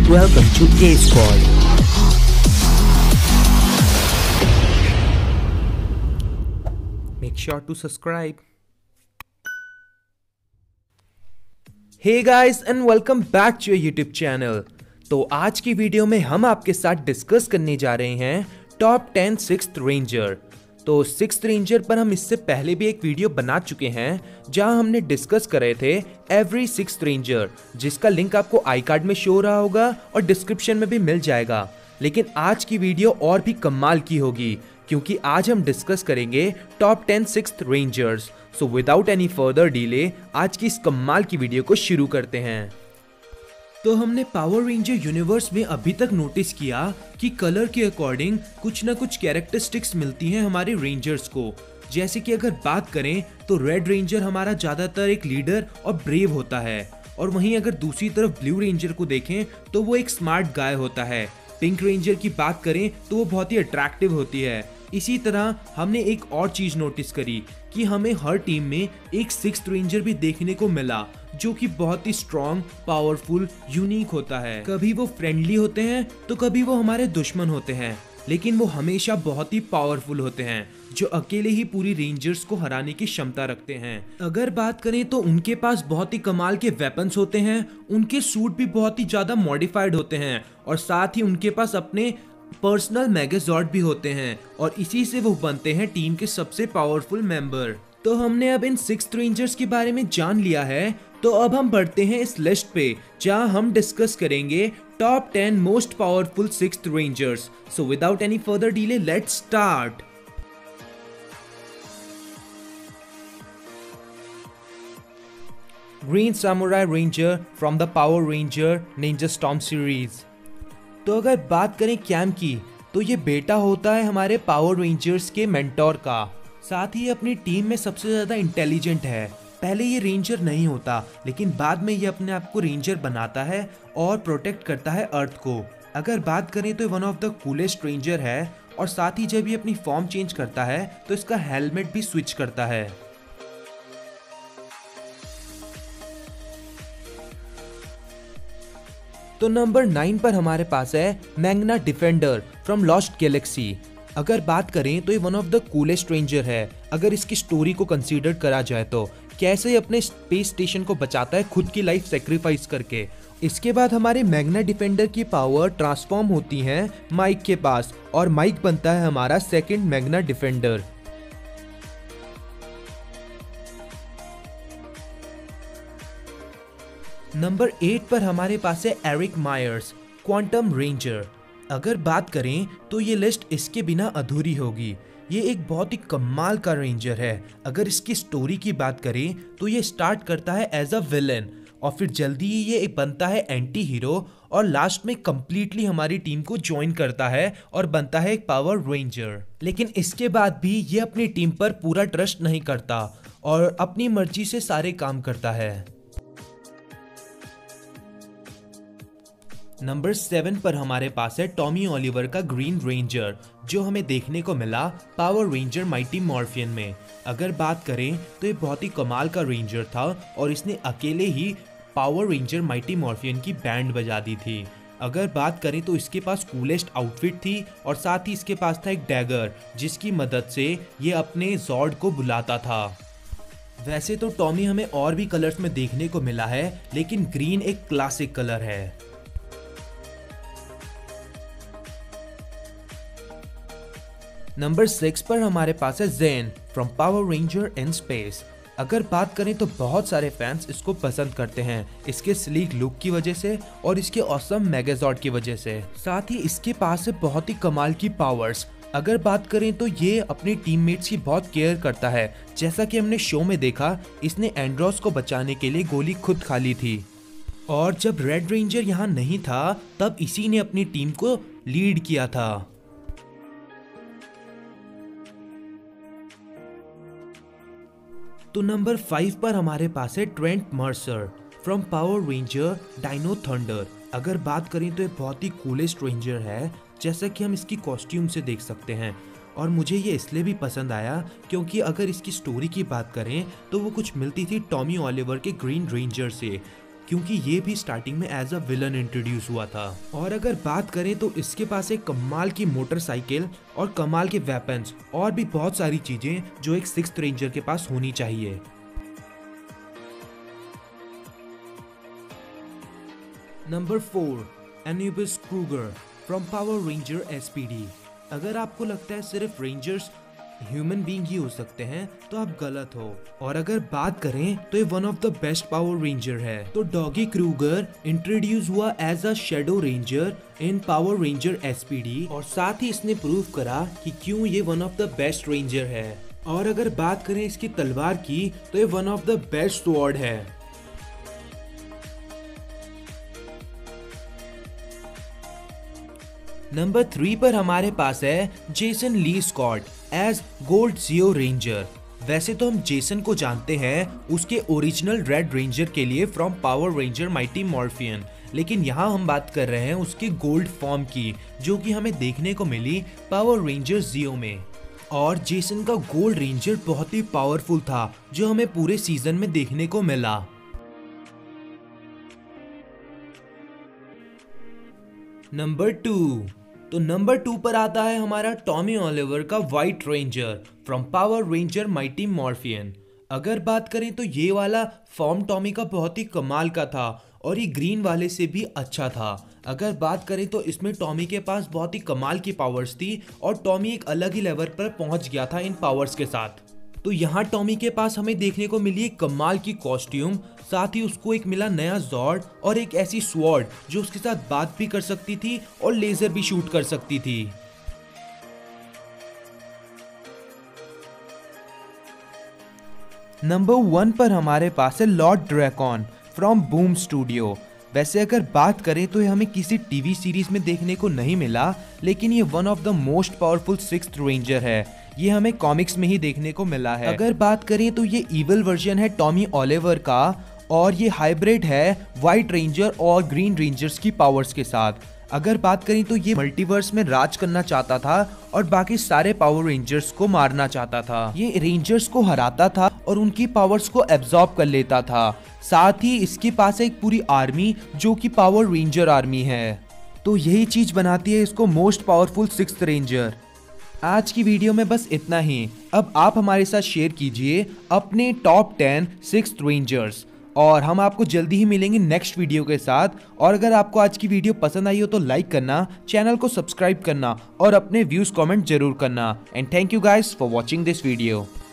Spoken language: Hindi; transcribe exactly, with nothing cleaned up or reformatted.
Welcome to A Squad. Make sure to subscribe. Hey guys and welcome back to your YouTube channel. तो आज की वीडियो में हम आपके साथ डिस्कस करने जा रहे हैं टॉप टेन सिक्स्थ रेंजर। तो सिक्स्थ रेंजर पर हम इससे पहले भी एक वीडियो बना चुके हैं जहां हमने डिस्कस कर रहे थे एवरी सिक्स्थ रेंजर, जिसका लिंक आपको आई कार्ड में शो हो रहा होगा और डिस्क्रिप्शन में भी मिल जाएगा। लेकिन आज की वीडियो और भी कमाल की होगी क्योंकि आज हम डिस्कस करेंगे top ten sixth rangers. So without any further delay आज की इस कमाल की वीडियो को शुरू करते हैं। तो हमने पावर रेंजर यूनिवर्स में अभी तक नोटिस किया कि कलर के अकॉर्डिंग कुछ ना कुछ कैरेक्टरिस्टिक्स मिलती हैं हमारे रेंजर्स को। जैसे कि अगर बात करें तो रेड रेंजर हमारा ज्यादातर एक लीडर और ब्रेव होता है, और वहीं अगर दूसरी तरफ ब्लू रेंजर को देखें तो वो एक स्मार्ट गाय होता है। पिंक रेंजर की बात करें तो वो बहुत ही अट्रैक्टिव होती है। इसी तरह हमने एक और चीज नोटिस करी कि हमें हर टीम में एक सिक्स्थ रेंजर भी देखने को मिला जो कि बहुत ही स्ट्रॉन्ग, पावरफुल, यूनिक होता है। कभी वो फ्रेंडली होते हैं तो कभी वो हमारे दुश्मन होते हैं, लेकिन वो हमेशा बहुत ही पावरफुल होते हैं जो अकेले ही पूरी रेंजर्स को हराने की क्षमता रखते हैं। अगर बात करें तो उनके पास बहुत ही कमाल के वेपन्स होते हैं, उनके सूट भी बहुत ही ज्यादा मॉडिफाइड होते हैं और साथ ही उनके पास अपने पर्सनल मेगाजॉर्ड भी होते हैं और इसी से वो बनते हैं टीम के सबसे पावरफुल मेंबर। तो हमने अब इन सिक्स्थ रेंजर्स के बारे में जान लिया है, तो अब हम बढ़ते हैं इस लिस्ट पे जहां हम डिस्कस करेंगे top ten most powerful sixth rangers. So without any further delay let's start. Green Samurai Ranger from the Power Ranger Ninja Storm series. तो अगर बात करें कैम की तो ये बेटा होता है हमारे पावर रेंजर्स के मेंटोर का। साथ ही अपनी टीम में सबसे ज्यादा इंटेलिजेंट है। पहले ये रेंजर नहीं होता लेकिन बाद में ये अपने आप को रेंजर बनाता है और प्रोटेक्ट करता है अर्थ को। अगर बात करें तो one of the coolest ranger है और साथ ही जब ये अपनी फॉर्म चेंज करता है तो इसका हेलमेट भी स्विच करता है। तो नंबर नाइन पर हमारे पास है Magna Defender from Lost Galaxy. अगर बात करें तो ये one of the coolest ranger है अगर इसकी स्टोरी को कंसीडर करा जाए तो। कैसे अपने स्पेस स्टेशन को बचाता है खुद की लाइफ सेक्रीफाइस करके। इसके बाद हमारे मैग्ना डिफेंडर की पावर ट्रांसफॉर्म होती है माइक के पास और माइक बनता है हमारा second Magna Defender. Number eight पर हमारे पास है एरिक मायर्स क्वांटम रेंजर। अगर बात करें तो ये लिस्ट इसके बिना अधूरी होगी। ये एक बहुत ही कमाल का रेंजर है। अगर इसकी स्टोरी की बात करें तो ये स्टार्ट करता है एज अ विलन और फिर जल्दी ही ये एक बनता है एंटी हीरो और लास्ट में कंप्लीटली हमारी टीम को ज्वाइन करता है और बनता है एक पावर रेंजर। लेकिन इसके बाद भी ये अपनी टीम पर पूरा ट्रस्ट नहीं करता और अपनी मर्जी से सारे काम करता है। नंबर सेवन पर हमारे पास है टॉमी ओलिवर का ग्रीन रेंजर जो हमें देखने को मिला पावर रेंजर माइटी मॉर्फियन में। अगर बात करें तो ये बहुत ही कमाल का रेंजर था और इसने अकेले ही पावर रेंजर माइटी मॉर्फियन की बैंड बजा दी थी। अगर बात करें तो इसके पास कूलेस्ट आउटफिट थी और साथ ही इसके पास था एक डैगर जिसकी मदद से ये अपने जॉर्ड को बुलाता था। वैसे तो टॉमी हमें और भी कलर्स में देखने को मिला है लेकिन ग्रीन एक क्लासिक कलर है। नंबर सिक्स पर हमारे पास है Zhane from Power Ranger in Space. अगर बात करें तो बहुत सारे फैंस इसको पसंद करते हैं इसके स्लीक लुक की वजह से और इसके ऑसम मेगाजॉर्ड की वजह से। साथ ही इसके पास है बहुत ही कमाल की पावर्स। अगर बात करें तो ये अपने टीममेट्स की बहुत केयर करता है। जैसा कि हमने शो में देखा इसने एंड्रोस को बचाने के लिए गोली खुद खा ली थी और जब रेड रेंजर यहाँ नहीं था तब इसी ने अपनी टीम को लीड किया था। तो नंबर फाइव पर हमारे पास है Trent Mercer from Power Ranger Dino Thunder. अगर बात करें तो ये बहुत ही कूलेस्ट रेंजर है जैसा कि हम इसकी कॉस्ट्यूम से देख सकते हैं और मुझे ये इसलिए भी पसंद आया क्योंकि अगर इसकी स्टोरी की बात करें तो वो कुछ मिलती थी टॉमी ओलिवर के ग्रीन रेंजर से। क्योंकि ये भी स्टार्टिंग में एज अ विलन इंट्रोड्यूस हुआ था। और अगर बात करें तो इसके पास एक कमाल की मोटरसाइकिल और कमाल के वेपन्स और भी बहुत सारी चीजें जो एक सिक्स्थ रेंजर के पास होनी चाहिए। Number four, Anubis Cruger from Power Ranger S P D. अगर आपको लगता है सिर्फ रेंजर्स ह्यूमन बीइंग ही हो सकते हैं तो आप गलत हो। और अगर बात करें तो ये one of the best power ranger है। तो डॉगी क्रूगर इंट्रोड्यूस हुआ as a shadow ranger in Power Ranger S P D और साथ ही इसने प्रूव करा कि क्यों ये one of the best ranger है। और अगर बात करें इसकी तलवार की तो ये one of the best sword है। नंबर थ्री पर हमारे पास है Jason Lee Scott as Gold Zeo Ranger. वैसे तो हम जेसन को जानते हैं उसके ओरिजिनल रेड रेंजर के लिए from Power Ranger Mighty Morphin, लेकिन यहाँ हम बात कर रहे हैं उसके गोल्ड फॉर्म की जो कि हमें देखने को मिली पावर रेंजर जियो में। और जेसन का गोल्ड रेंजर बहुत ही पावरफुल था जो हमें पूरे सीजन में देखने को मिला। नंबर टू, तो नंबर टू पर आता है हमारा टॉमी ओलिवर का white ranger from Power Ranger Mighty Morphin. अगर बात करें तो ये वाला फॉर्म टॉमी का बहुत ही कमाल का था और ये ग्रीन वाले से भी अच्छा था। अगर बात करें तो इसमें टॉमी के पास बहुत ही कमाल की पावर्स थी और टॉमी एक अलग ही लेवल पर पहुंच गया था इन पावर्स के साथ। तो यहाँ टॉमी के पास हमें देखने को मिली एक कमाल की कॉस्ट्यूम, साथ ही उसको एक मिला नया जॉर्ड और एक ऐसी स्वॉर्ड जो उसके साथ बात भी कर सकती थी और लेजर भी शूट कर सकती थी। नंबर वन पर हमारे पास है Lord Drakkon from Boom Studio. वैसे अगर बात करें तो ये हमें किसी टीवी सीरीज में देखने को नहीं मिला, लेकिन ये one of the most powerful sixth ranger है। ये हमें कॉमिक्स में ही देखने को मिला है। अगर बात करें तो ये इविल वर्जन है टॉमी ओलिवर का और ये हाइब्रिड है व्हाइट रेंजर और ग्रीन रेंजर्स की पावर्स के साथ। अगर बात करें तो ये मल्टीवर्स में राज करना चाहता था और बाकी सारे पावर रेंजर्स को मारना चाहता था। ये रेंजर्स को हराता था और उनकी पावर्स को एब्जॉर्ब कर लेता था। साथ ही इसके पास एक पूरी आर्मी जो कि पावर रेंजर आर्मी है। तो यही चीज बनाती है इसको मोस्ट पावरफुल सिक्स्थ रेंजर। आज की वीडियो में बस इतना ही। अब आप हमारे साथ शेयर कीजिए अपने टॉप टेन सिक्स्थ रेंजर्स और हम आपको जल्दी ही मिलेंगे नेक्स्ट वीडियो के साथ। और अगर आपको आज की वीडियो पसंद आई हो तो लाइक करना, चैनल को सब्सक्राइब करना और अपने व्यूज कमेंट जरूर करना। And thank you guys for watching this video.